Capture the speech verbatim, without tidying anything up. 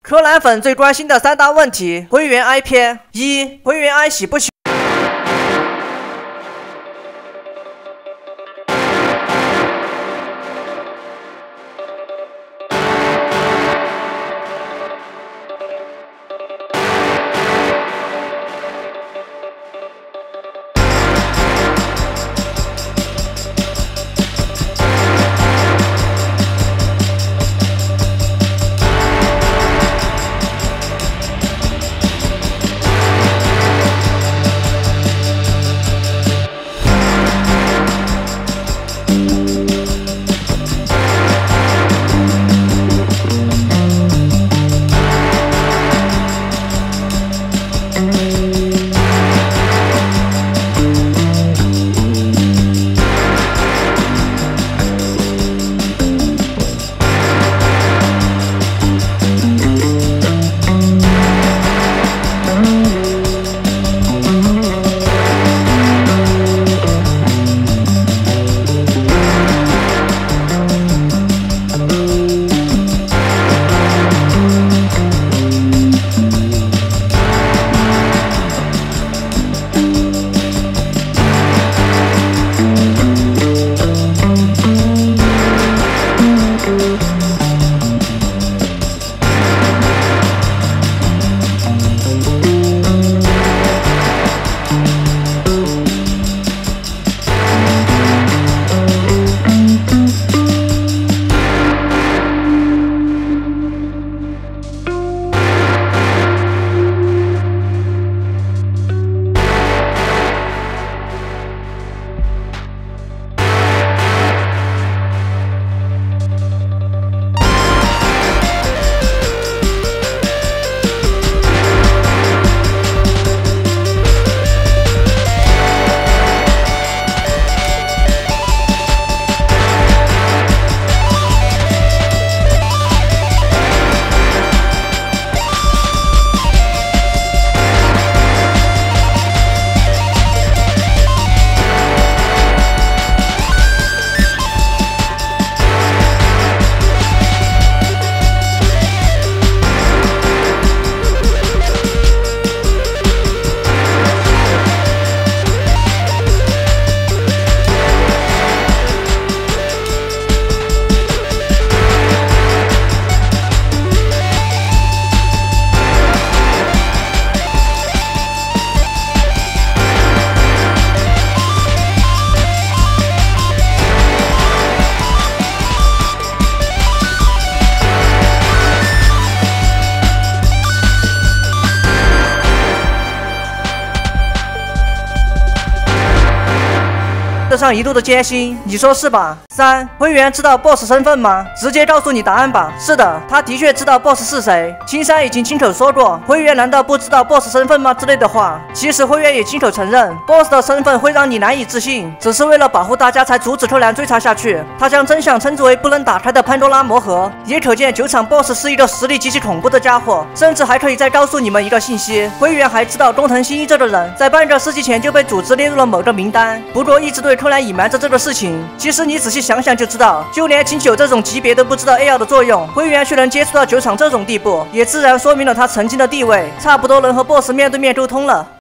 柯南粉最关心的三大问题：灰原哀篇。一、灰原哀喜不喜？ 上一度的艰辛，你说是吧？三、灰原知道 boss 身份吗？直接告诉你答案吧。是的，他的确知道 boss 是谁。青山已经亲口说过，灰原难道不知道 boss 身份吗？之类的话。其实灰原也亲口承认 ，boss 的身份会让你难以置信，只是为了保护大家才阻止柯南追查下去。他将真相称之为不能打开的潘多拉魔盒，也可见酒厂 boss 是一个实力极其恐怖的家伙。甚至还可以再告诉你们一个信息：灰原还知道工藤新一这个人在半个世纪前就被组织列入了某个名单，不过一直对柯南隐瞒着这个事情。其实你仔细想想就知道，就连清酒这种级别都不知道 A L 的作用，灰原却能接触到酒厂这种地步，也自然说明了他曾经的地位，差不多能和 boss 面对面沟通了。